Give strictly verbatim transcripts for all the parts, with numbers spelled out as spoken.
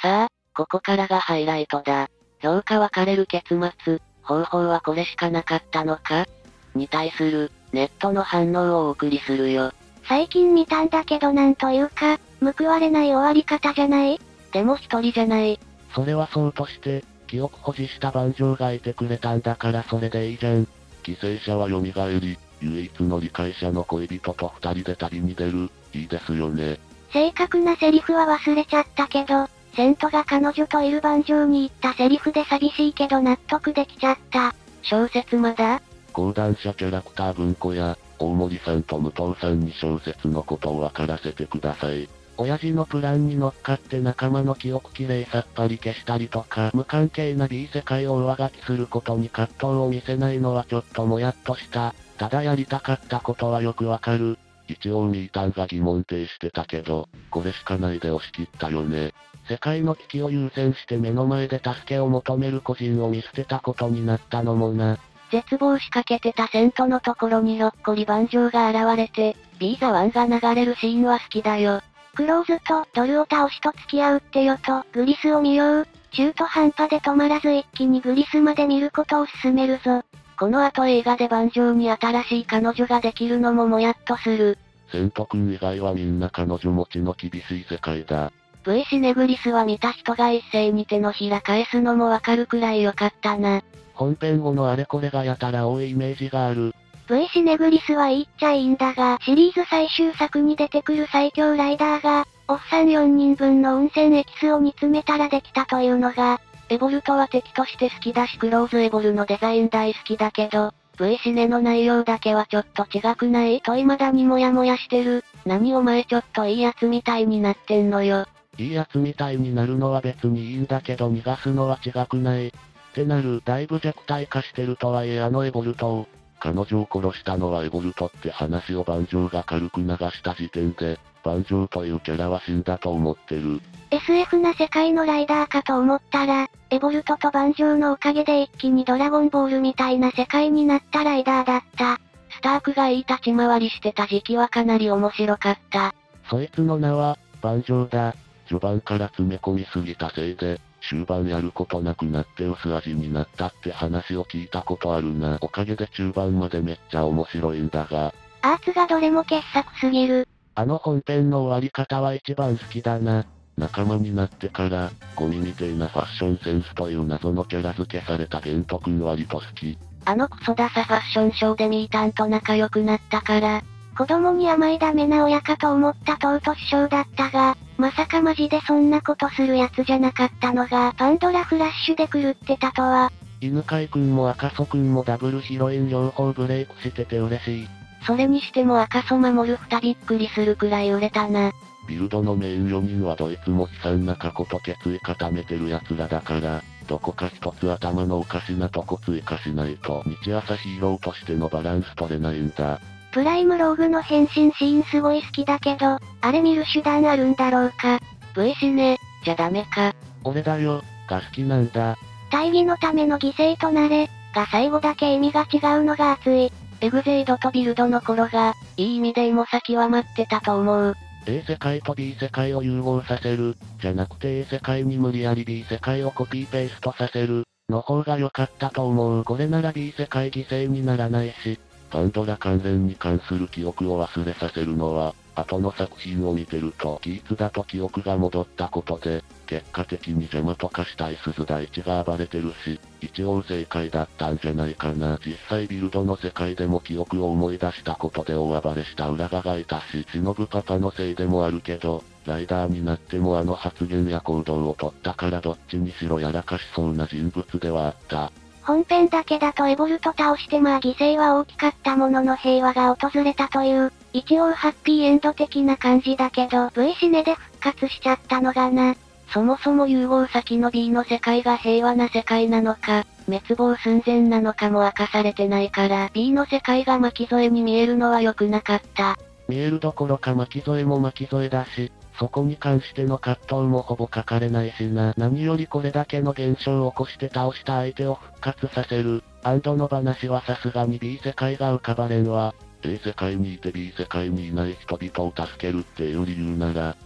さあ、ここからがハイライトだ。評価分かれる結末、方法はこれしかなかったのかに対する、ネットの反応をお送りするよ。 最近見たんだけどなんというか、報われない終わり方じゃない？ でも一人じゃない。 それはそうとして、記憶保持した番長がいてくれたんだからそれでいいじゃん。犠牲者は蘇り、唯一の理解者の恋人と二人で旅に出る、いいですよね。 正確なセリフは忘れちゃったけど、セントが彼女といる番長に言ったセリフで寂しいけど納得できちゃった。 小説まだ？ 講談社キャラクター文庫や、大森さんと武藤さんに小説のことを分からせてください。親父のプランに乗っかって仲間の記憶きれいさっぱり消したりとか、無関係な B 世界を上書きすることに葛藤を見せないのはちょっともやっとした。ただやりたかったことはよくわかる。一応ミータンが疑問呈してたけど、これしかないで押し切ったよね。世界の危機を優先して目の前で助けを求める個人を見捨てたことになったのもな。 絶望しかけてたセントのところにひょっこり番長が現れて、ビーザワンが流れるシーンは好きだよ。 クローズとドルを倒しと付き合うってよとグリスを見よう。中途半端で止まらず一気にグリスまで見ることを勧めるぞ。 この後映画で番長に新しい彼女ができるのももやっとする。 セント君以外はみんな彼女持ちの厳しい世界だ。 V シネグリスは見た人が一斉に手のひら返すのもわかるくらい良かったな。 本編後のあれこれがやたら多いイメージがある。 V シネグリスはいいっちゃいいんだが、シリーズ最終作に出てくる最強ライダーが、おっさんよんにんぶんの温泉エキスを煮詰めたらできたというのが、 エボルトは敵として好きだしクローズエボルのデザイン大好きだけど、V シネの内容だけはちょっと違くないと未だにモヤモヤしてる。何お前ちょっといいやつみたいになってんのよ。 いいやつみたいになるのは別にいいんだけど逃がすのは違くない。ってなる、だいぶ弱体化してるとはいえあのエボルトを、彼女を殺したのはエボルトって話を番長が軽く流した時点で、番長というキャラは死んだと思ってる。 エスエフ な世界のライダーかと思ったら、エボルトと番長のおかげで一気にドラゴンボールみたいな世界になったライダーだった。 スタークがいい立ち回りしてた時期はかなり面白かった。 そいつの名は、番長だ。序盤から詰め込みすぎたせいで、終盤やることなくなって薄味になったって話を聞いたことあるな。おかげで中盤までめっちゃ面白いんだが。 アーツがどれも傑作すぎる。 あの本編の終わり方は一番好きだな。仲間になってから、ゴミみてえなファッションセンスという謎のキャラ付けされたゲント君割と好き。 あのクソダサファッションショーでミータンと仲良くなったから、 子供に甘いダメな親かと思った唐突ショーだったが、まさかマジでそんなことするやつじゃなかったのがパンドラフラッシュで狂ってたとは。 犬飼くんも赤楚くんもダブルヒロイン両方ブレイクしてて嬉しい。 それにしても赤楚守る二びっくりするくらい売れたな。 ビルドのメインよにんはどいつも悲惨な過去と決意固めてる奴らだから、どこか一つ頭のおかしなとこ追加しないと日朝ヒーローとしてのバランス取れないんだ。 プライムローグの変身シーンすごい好きだけど、あれ見る手段あるんだろうか。 V シネ、じゃダメか。 俺だよ、が好きなんだ。 大義のための犠牲となれ、が最後だけ意味が違うのが熱い。 エグゼイドとビルドの頃が、いい意味で芋先は待ってたと思う。 A 世界と B 世界を融合させる、じゃなくて A 世界に無理やり B 世界をコピーペーストさせる、の方が良かったと思う。これなら B 世界犠牲にならないし、パンドラ関連に関する記憶を忘れさせるのは、後の作品を見てるとギーツだと記憶が戻ったことで、結果的に邪魔とかしたい鈴大地が暴れてるし、一応正解だったんじゃないかな。実際ビルドの世界でも記憶を思い出したことで大暴れした浦賀がいたし、忍パパのせいでもあるけど、ライダーになってもあの発言や行動を取ったからどっちにしろやらかしそうな人物ではあった。 本編だけだとエボルト倒してまあ犠牲は大きかったものの平和が訪れたという、一応ハッピーエンド的な感じだけど V シネで復活しちゃったのがな。 そもそも融合先の B の世界が平和な世界なのか、滅亡寸前なのかも明かされてないから B の世界が巻き添えに見えるのは良くなかった。 見えるどころか巻き添えも巻き添えだし、そこに関しての葛藤もほぼ書かれないしな。何よりこれだけの現象を起こして倒した相手を復活させる。アンドの話はさすがに B 世界が浮かばれんわ。A 世界にいて B 世界にいない人々を助けるっていう理由なら、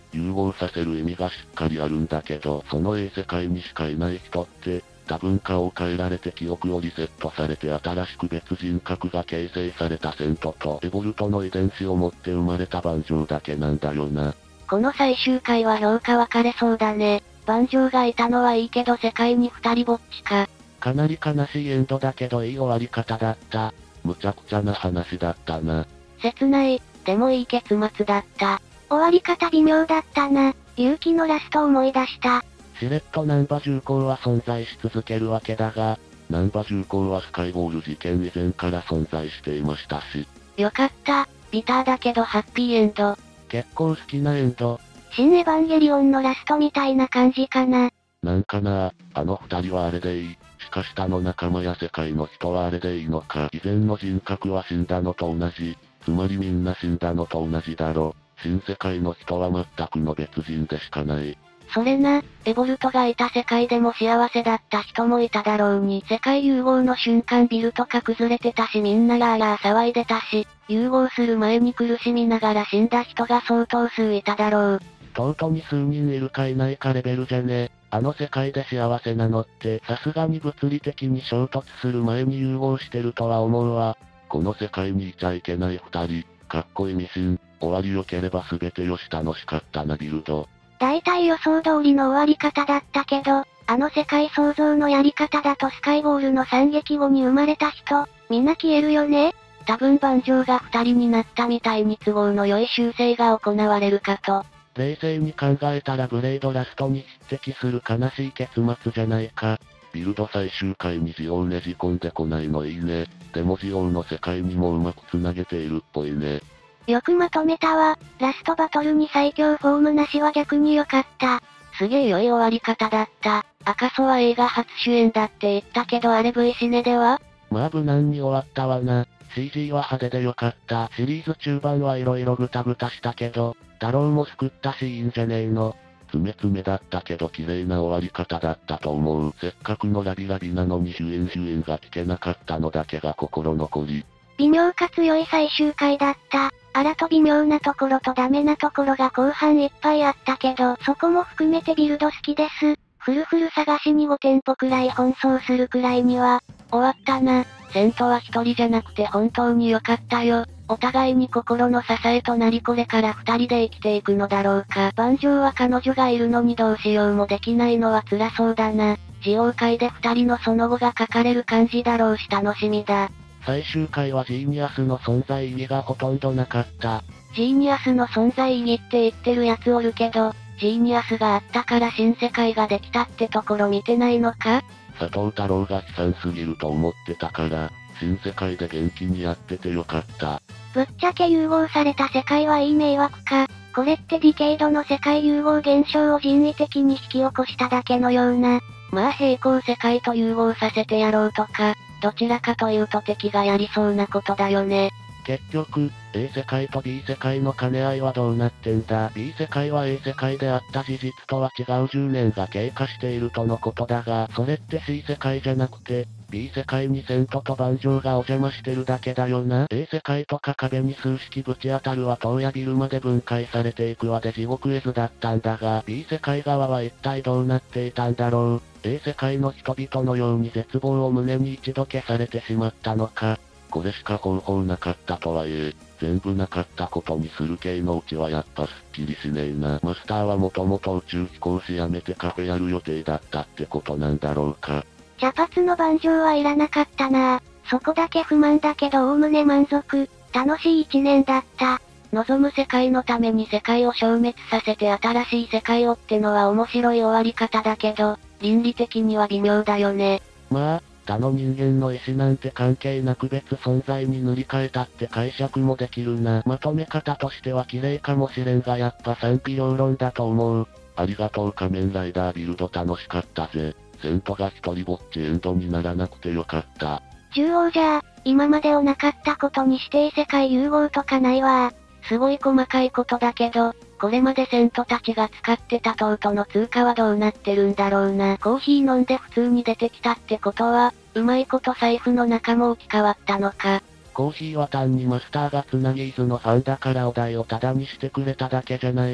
融合させる意味がしっかりあるんだけど、その A 世界にしかいない人って、多文化を変えられて記憶をリセットされて新しく別人格が形成されたセントとエボルトの遺伝子を持って生まれたバンジョーだけなんだよな。 この最終回は評価分かれそうだね。バンジョーがいたのはいいけど世界に二人ぼっちか。 かなり悲しいエンドだけどいい終わり方だった。むちゃくちゃな話だったな。 切ない、でもいい結末だった。 終わり方微妙だったな。勇気のラスト思い出した。 しれっとナンバ重工は存在し続けるわけだが、ナンバ重工はスカイボール事件以前から存在していましたし。 よかった。ビターだけどハッピーエンド。 結構好きなエンド。 新エヴァンゲリオンのラストみたいな感じかな。 なんかな、あの二人はあれでいい。しかし他の仲間や世界の人はあれでいいのか。以前の人格は死んだのと同じ。つまりみんな死んだのと同じだろ。新世界の人は全くの別人でしかない。 それな、エボルトがいた世界でも幸せだった人もいただろうに。世界融合の瞬間ビルとか崩れてたしみんなやーやー騒いでたし、融合する前に苦しみながら死んだ人が相当数いただろう。 とうとうに数人いるかいないかレベルじゃね。あの世界で幸せなのって、さすがに物理的に衝突する前に融合してるとは思うわ。この世界にいちゃいけない二人、かっこいいミシン、終わり良ければ全てよし楽しかったなビルド。 大体予想通りの終わり方だったけど、あの世界創造のやり方だとスカイボールの惨劇後に生まれた人、みんな消えるよね。 多分バンジョーが二人になったみたいに都合の良い修正が行われるかと。 冷静に考えたらブレードラストに匹敵する悲しい結末じゃないか。ビルド最終回にジオをねじ込んでこないのいいね。でもジオの世界にもうまく繋げているっぽいね。 よくまとめたわ。ラストバトルに最強フォームなしは逆に良かった。 すげえ良い終わり方だった。赤楚は映画初主演だって言ったけどあれ V シネではまあ無難に終わったわな。シージー は派手で良かった。シリーズ中盤は色々グタグタしたけど、太郎も救ったしいいんじゃねえの。詰め詰めだったけど綺麗な終わり方だったと思う。せっかくのラビラビなのに主演主演が聞けなかったのだけが心残り。 微妙かつ良い最終回だった。あらと微妙なところとダメなところが後半いっぱいあったけど、そこも含めてビルド好きです。フルフル探しにご店舗くらい奔走するくらいには、 終わったな。セントは一人じゃなくて本当に良かったよ。お互いに心の支えとなりこれから二人で生きていくのだろうか。バンジョーは彼女がいるのにどうしようもできないのは辛そうだな。ジオ界で二人のその後が書かれる感じだろうし楽しみだ。 最終回はジーニアスの存在意義がほとんどなかった。 ジーニアスの存在意義って言ってるやつおるけど、ジーニアスがあったから新世界ができたってところ見てないのか？ 佐藤太郎が悲惨すぎると思ってたから、新世界で元気にやっててよかった。 ぶっちゃけ融合された世界はいい迷惑か。これってディケイドの世界融合現象を人為的に引き起こしただけのような。 まあ平行世界と融合させてやろうとか、どちらかというと敵がやりそうなことだよね。 結局、A 世界と B 世界の兼ね合いはどうなってんだ。B 世界は A 世界であった事実とは違うじゅうねんが経過しているとのことだが、それって C 世界じゃなくて、B 世界にセントとバンジョーがお邪魔してるだけだよな。A 世界とか壁に数式ぶち当たるわ塔やビルまで分解されていくわで地獄絵図だったんだが、B 世界側は一体どうなっていたんだろう。A 世界の人々のように絶望を胸に一度消されてしまったのか。これしか方法なかったとはいえ、全部なかったことにする系のうちはやっぱすっきりしねえな。マスターはもともと宇宙飛行士辞めてカフェやる予定だったってことなんだろうか。 茶髪の盤上はいらなかったなぁ。そこだけ不満だけどおおむね満足。楽しい一年だった。 望む世界のために世界を消滅させて新しい世界をってのは面白い終わり方だけど、倫理的には微妙だよね。 まあ、他の人間の意思なんて関係なく別存在に塗り替えたって解釈もできるな。まとめ方としては綺麗かもしれんがやっぱ賛否両論だと思う。ありがとう仮面ライダービルド楽しかったぜ。セントが一人ぼっちエンドにならなくてよかった。 中央じゃあ、今までをなかったことにして異世界融合とかないわ。 すごい細かいことだけど、これまでセントたちが使ってたトートの通貨はどうなってるんだろうな。コーヒー飲んで普通に出てきたってことは、うまいこと財布の中も置き換わったのか。 コーヒーは単にマスターがつなぎーずのファンだからお題をタダにしてくれただけじゃない？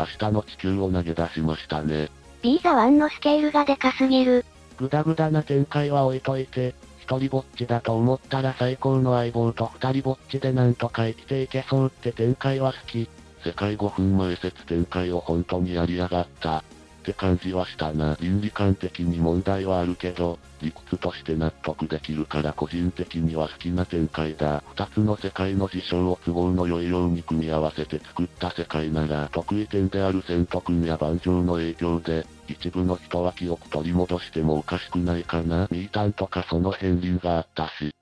明日の地球を投げ出しましたね。 ビーザワンのスケールがでかすぎる。 グダグダな展開は置いといて、一人ぼっちだと思ったら最高の相棒と二人ぼっちでなんとか生きていけそうって展開は好き。世界ごふんまえ説展開を本当にやりやがった。って感じはしたな。倫理観的に問題はあるけど、理屈として納得できるから個人的には好きな展開だ。二つの世界の事象を都合の良いように組み合わせて作った世界なら、得意点であるセント君や万丈の影響で、一部の人は記憶取り戻してもおかしくないかな。ミータンとかその片鱗があったし、